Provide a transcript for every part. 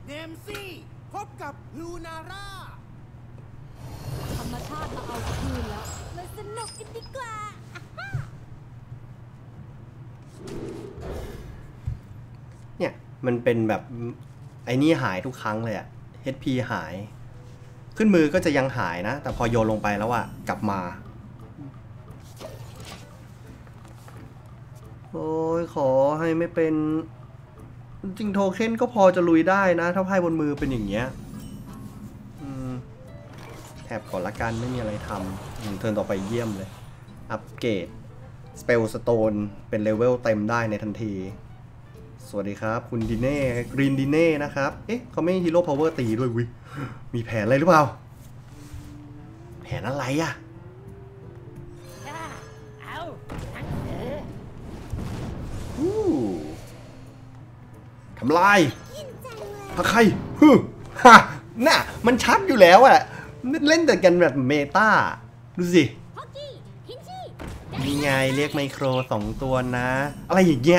เนมซี่พบกับลูนาร่าธรรมชาติมาเอาคืนแล้วมาสนุกกันดีกว่าเนี่ยมันเป็นแบบไอ้นี่หายทุกครั้งเลยอะ HP หายขึ้นมือก็จะยังหายนะแต่พอโยนลงไปแล้วอะกลับมาโอ้ยขอให้ไม่เป็นจริงโทเค็นก็พอจะลุยได้นะถ้าไพ่บนมือเป็นอย่างเงี้ยแถบก่อนละกันไม่มีอะไรทำเทิร์นต่อไปเยี่ยมเลยอัปเกรดสเปลสโตนเป็นเลเวลเต็มได้ในทันทีสวัสดีครับคุณดิเน่กรีนดิเน่นะครับเอ๊ะเขาไม่ฮีโร่พาวเวอร์ตีด้วยวิมีแผนอะไรหรือเปล่าแผนอะไรอะทำลายพะใครฮะน่ะมันชัดอยู่แล้วอะเล่นแต่กันแบบเมตาดูสิมีไงเรียกไมโคร2ตัวนะอะไรอย่างเงี้ย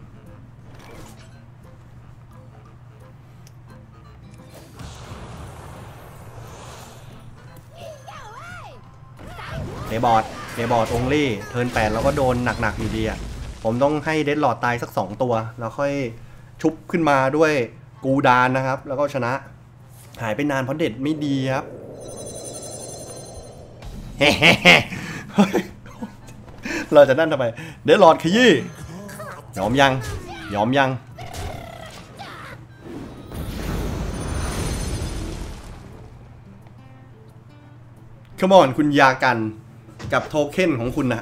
เดบอร์ดองลี่เทิร์น8แล้วก็โดนหนักๆอยู่ดีอะผมต้องให้เดดหลอดตายสัก2ตัวแล้วค่อยชุบขึ้นมาด้วยกูดานนะครับแล้วก็ชนะหายไปนานเพราะเด็ดไม่ดีครับเราจะนั่นทำไมเดดหลอดขยี้ยอมยังขมอนคุณยากันกับโทเค็นของคุณนะ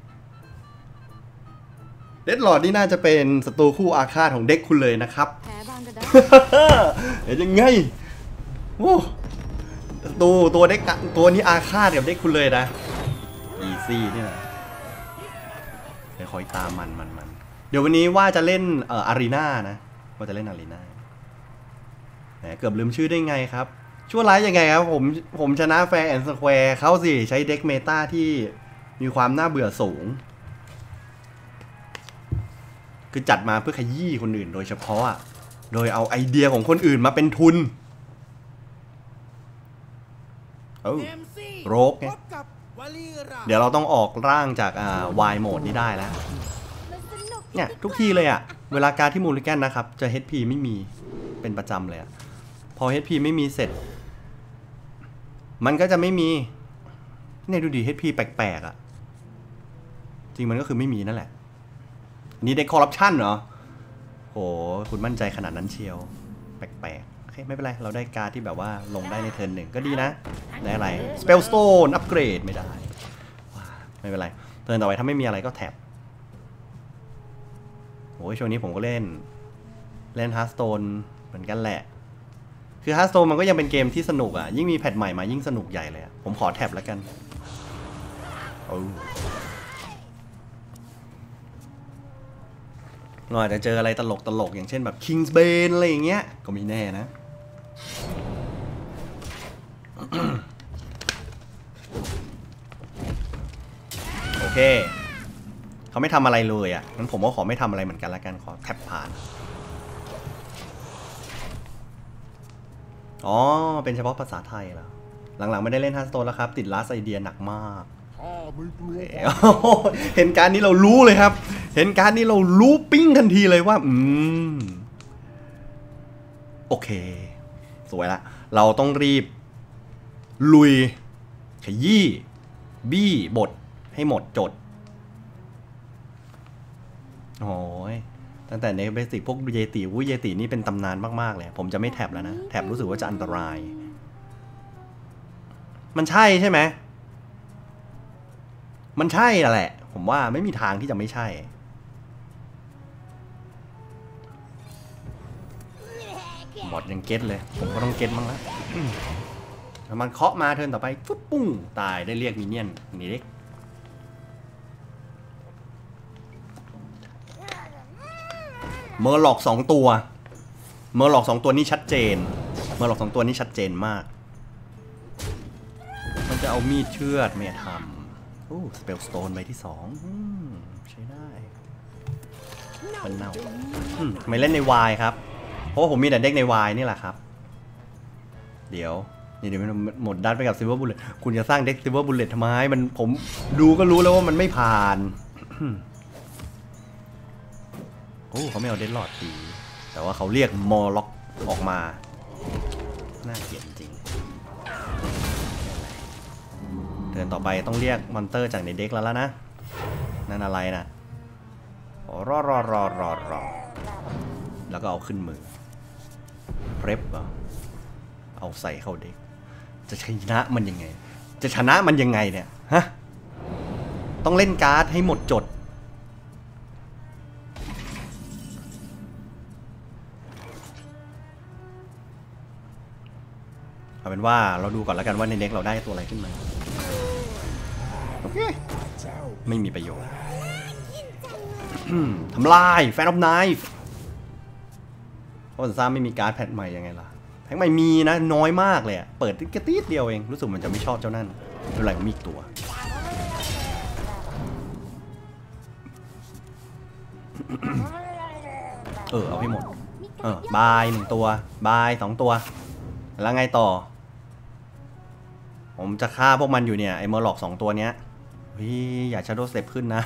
เดดหลอดนี่น่าจะเป็นศัตรูคู่อาฆาตของเด็กคุณเลยนะครับแพ้บ้างก็ได้เห็นยังไงโอ้ตัวเด็กตัวนี้อาฆาตกับเด็กคุณเลยนะอีซี่นี่นะเดี๋ยวคอยตามมันเดี๋ยววันนี้ว่าจะเล่นอารีนานะว่าจะเล่นอารีนาแหมเกือบลืมชื่อได้ไงครับชั่วร้ายยังไงครับผมชนะแฟร์แอนด์สแควร์เขาสิใช้เด็กเมตาที่มีความน่าเบื่อสูงคือจัดมาเพื่อขยี้คนอื่นโดยเฉพาะโดยเอาไอเดียของคนอื่นมาเป็นทุนโรกไงเดี๋ยวเราต้องออกร่างจากวายโหมดนี้ได้แล้วเนี่ยทุกทีเลยเวลาการที่มูลิแกนนะครับจะ HP ไม่มีเป็นประจำเลยพอ HP ไม่มีเสร็จมันก็จะไม่มีเนี่ยดูดิ HP แปลกจริงมันก็คือไม่มีนั่นแหละนี่ได้คอร์รัปชันเหรอโหคุณมั่นใจขนาดนั้นเชียวแปลกโอเคไม่เป็นไรเราได้การที่แบบว่าลงได้ในเทิร์น1ก็ดีนะได้อะไร Spell Stone อัปเกรดไม่ได้ไม่เป็นไรเทิร์นต่อไปถ้าไม่มีอะไรก็แท็บโอ้ยช่วงนี้ผมก็เล่นHearthstone เหมือนกันแหละคือ Hearthstone มันก็ยังเป็นเกมที่สนุกยิ่งมีแพทใหม่มายิ่งสนุกใหญ่เลยผมขอแท็บแล้วกันเราอาจจะเจออะไรตลกอย่างเช่นแบบ King's Bane อะไรอย่างเงี้ยก็มีแน่นะโอเคเขาไม่ทำอะไรเลยงั้นผมก็ขอไม่ทำอะไรเหมือนกันละกันขอแท็บผ่านอ๋อเป็นเฉพาะภาษาไทยแล้วหลังๆไม่ได้เล่นHearthstoneแล้วครับติดลัสไอเดียหนักมากเห็นการนี้เรารู้เลยครับเห็นการนี้เรารู้ปิ้งทันทีเลยว่าโอเคสวยละเราต้องรีบลุยขยี้บี้บทให้หมดจดโอ้ยตั้งแต่ในเบสิกพวกเยตินี่เป็นตำนานมากๆเลยผมจะไม่แท็บแล้วนะแท็บรู้สึกว่าจะอันตรายมันใช่ใช่ไหมมันใช่แหละผมว่าไม่มีทางที่จะไม่ใช่บอดยังเก็ตเลยผมก็ต้องเก็ตบ้างแล้วมันเคาะมาเทิร์นต่อไปฟุ๊บปุ้งตายได้เรียกมินเนี่ยนนี่เล็กเมอร์ล็อก2ตัวนี้ชัดเจนมากมันจะเอามีดเชือดไม่ทำโอ้สเปลสโตนใบที่2ใช้ได้มันเน่าไม่เล่นในวายครับผราะว่าผมมีแต่เด็กในวายนี่แหละครับเดี๋ยวมันหมดดันไปกับซิลเวอร์บุลเลตคุณจะสร้างเด็กซิลเวอร์บุลเลตทำไมมันผมดูก็รู้แล้วว่ามันไม่ผ่าน โอ้เขาไม่เอาเดดลอร์ดตีแต่ว่าเขาเรียกมอล็อกออกมาน่าเกลียดจริงเทิร์นต่อไปต้องเรียกมอนเตอร์จากในเด็กแล้วนะนั่นอะไรนะรอแล้วก็เอาขึ้นมือเพรฟเอาใส่เข้าเด็กจะชนะมันยังไงเนี่ยฮะต้องเล่นการ์ดให้หมดจดเอาเป็นว่าเราดูก่อนแล้วกันว่าในเด็กเราได้ตัวอะไรขึ้นมาโอเคไม่มีประโยชน์ทำลายแฟนออฟไนฟ์เพราะซ่าไม่มีการ์ดแพทใหม่ยังไงล่ะแพ็คใหม่มีนะน้อยมากเลยเปิดแค่ตีดเดียวเองรู้สึกมันจะไม่ชอบเจ้านั่นเป็นไรผมมีอีกตัวเอาให้หมดบาย1ตัวบาย2ตัวแล้วไงต่อผมจะฆ่าพวกมันอยู่เนี่ยไอ้เมอร์ล็อก2ตัวเนี้ยอย่าชาโดว์สเต็ปขึ้นนะ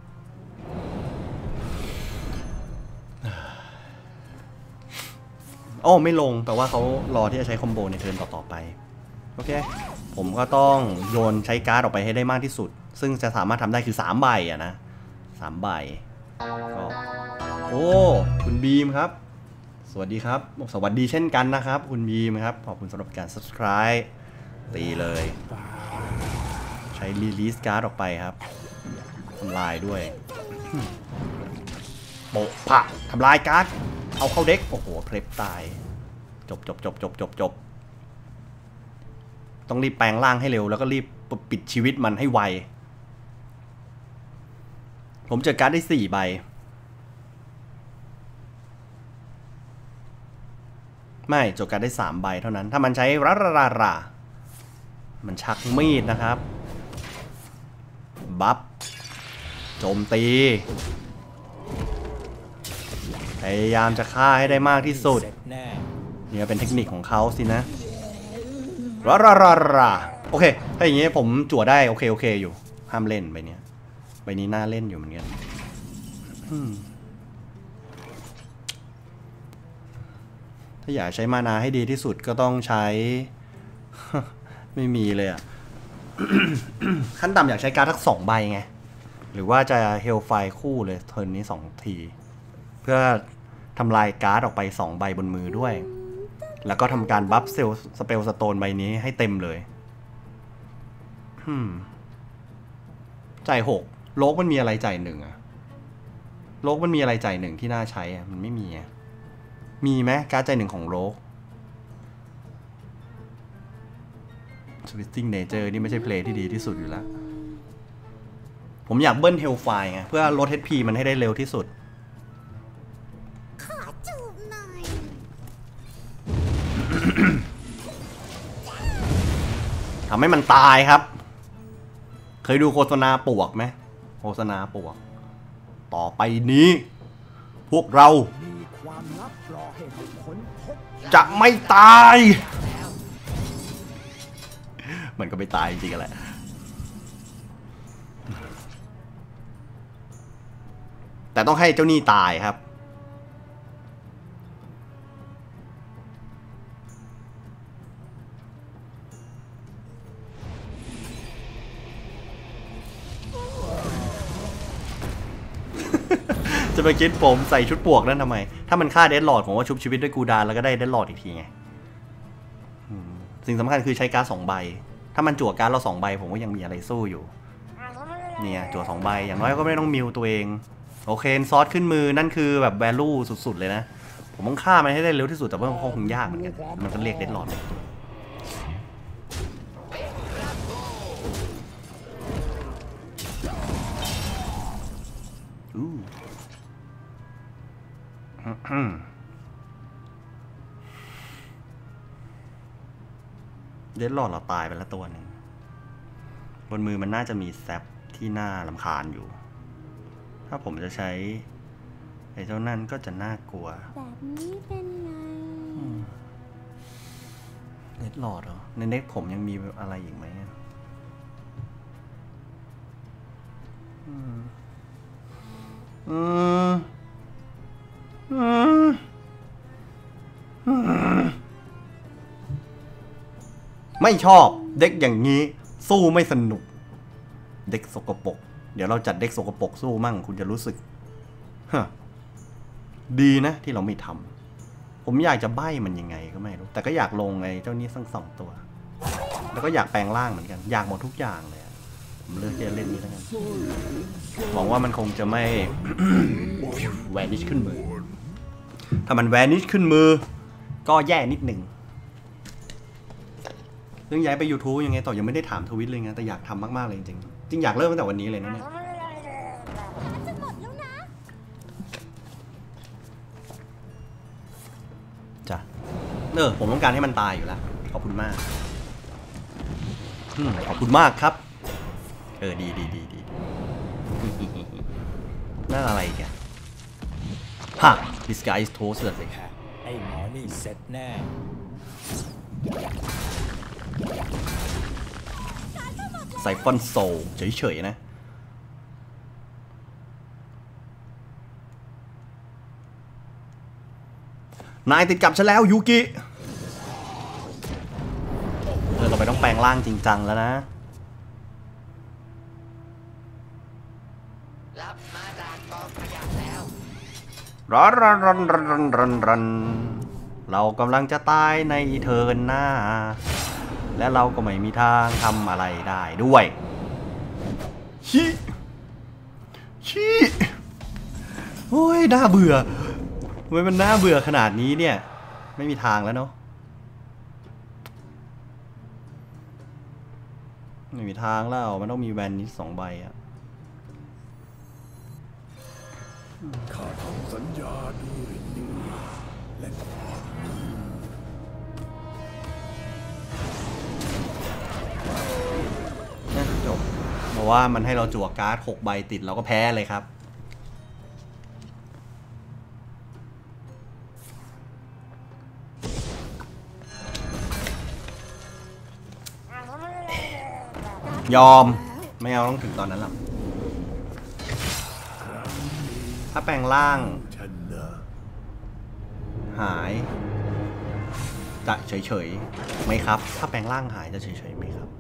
โอ้ไม่ลงแปลว่าเขารอที่จะใช้คอมโบในเทิร์นต่อไปโอเคผมก็ต้องโยนใช้การ์ดออกไปให้ได้มากที่สุดซึ่งจะสามารถทำได้คือ3ใบนะ3ใบก็โอ้คุณบีมครับสวัสดีครับสวัสดีเช่นกันนะครับคุณบีมครับขอบคุณสำหรับการ subscribe ตีเลยใช้รีลีสการ์ดออกไปครับทำลายด้วยโปะผะทำลายการ์ดเอาเข้าเด็กโอ้โหเพลฟตายจบต้องรีบแปลงร่างให้เร็วแล้วก็รีบปิดชีวิตมันให้ไวผมเจอการ์ดได้4ใบไม่โจการ์ดได้3ใบเท่านั้นถ้ามันใช้รามันชักมีดนะครับบัฟโจมตีพยายามจะฆ่าให้ได้มากที่สุดนี่เป็นเทคนิคของเขาสินะโอเคถ้าอย่างนี้ผมจั่วได้โอเคอยู่ห้ามเล่นใบนี้น่าเล่นอยู่เหมือนกันถ้าอยากใช้มานาให้ดีที่สุดก็ต้องใช้ ไม่มีเลยอ่ะ ขั้นต่ำอยากใช้การ์ดทั้ง2ใบไงหรือว่าจะเฮลไฟคู่เลยเทิร์นนี้2ทีเพื่อทำลายการ์ดออกไป2ใบบนมือด้วยแล้วก็ทำการบัฟเซลสเปลสโตนใบนี้ให้เต็มเลยจ่าย6โลกมันมีอะไรจ่าย1อะโลกมันมีอะไรจ่าย1ที่น่าใช้อะมันไม่มีอะมีไหมการ์ดจ่าย1ของโลก Twisting Nature นี่ไม่ใช่เพลย์ที่ดีที่สุดอยู่แล้วผมอยากเบิ้ลเฮลไฟไงเพื่อลด HP มันให้ได้เร็วที่สุดขอจูบหน่อยทำให้มันตายครับเคยดูโฆษณาปลวกไหมโฆษณาปลวกต่อไปนี้พวกเราจะไม่ตายมันก็ไม่ตายจริงๆแหละแต่ต้องให้เจ้าหนี้ตายครับจะไปคิดผมใส่ชุดปวกนั่นทำไมถ้ามันฆ่าเดดลอร์ดผมว่าชุบชีวิตด้วยกูดานแล้วก็ได้เดดลอร์ดอีกทีไงสิ่งสำคัญคือใช้การ์ด2ใบถ้ามันจั่วการ์ดเรา2ใบผมก็ยังมีอะไรสู้อยู่เนี่ยจั่ว2ใบอย่างน้อยก็ไม่ต้องมิวตัวเองโอเคซอสขึ้นมือนั่นคือแบบ value สุดๆเลยนะผมต้องฆ่ามันให้ได้เร็วที่สุดแต่ว่ามันคงยากเหมือนกันมันก็เรียกเดดลอร์ดเดดลอร์ดเราตายไปแล้วตัวหนึ่งบนมือมันน่าจะมีแซปที่น่ารำคาญอยู่ถ้าผมจะใช้ไอ้เจ้านั่นก็จะน่ากลัวแบบนี้เป็นไงดหลอดเหรอในเน็ตผมยังมีอะไรอีกไหมไม่ชอบเด็กอย่างนี้สู้ไม่สนุกเด็กสกปรกเดี๋ยวเราจัดเด็กสกปรกสู้มั่งคุณจะรู้สึกดีนะที่เราไม่ทำผมอยากจะใบ้มันยังไงก็ไม่รู้แต่ก็อยากลงไอ้เจ้านี้ทั้ง2 ตัวแล้วก็อยากแปลงร่างเหมือนกันอยากหมดทุกอย่างเลยผมเลือกจะเล่นนี้แล้วกันหวังว่ามันคงจะไม่ แวนิชขึ้นมือถ้ามันแวนิชขึ้นมือก็แย่นิดหนึ่งเรื่องย้ายไป YouTube ยังไงต่อยังไม่ได้ถามทวิตเลยไงแต่อยากทำมากๆเลยจริงๆจริงอยากเริ่มตั้งแต่วันนี้เลยนะเนี่ยจะหมดแล้วนะจ้ะผมต้องการให้มันตายอยู่แล้วขอบคุณมากขอบคุณมากครับดีนั่นอะไรแกฮะ this guy is toasted สิไอ้หมอนี่เสร็จแน่ไซฟอนโซลเฉยๆนะนายติดกับฉันแล้วยูกิเราไปต้องแปลงร่างจริงจังแล้วนะรับมาจากกองขยะแล้วรันเรากำลังจะตายในเทิร์นหน้าและเราก็ไม่มีทางทำอะไรได้ด้วยชี้โอ้ยน่าเบื่อทำไมมันน่าเบื่อขนาดนี้เนี่ยไม่มีทางแล้วเนาะไม่มีทางแล้วมันต้องมีแวนนิส2 ใบอะข้าทำสัญญาด้วยเนื้อและจบเพราะว่ามันให้เราจั่วการ์ด6 ใบติดเราก็แพ้เลยครับยอมไม่เอาต้องถึงตอนนั้นหรอกถ้าแปลงร่างหายจะเฉยๆไหมครับถ้าแปลงร่างหายจะเฉยๆไหมครับ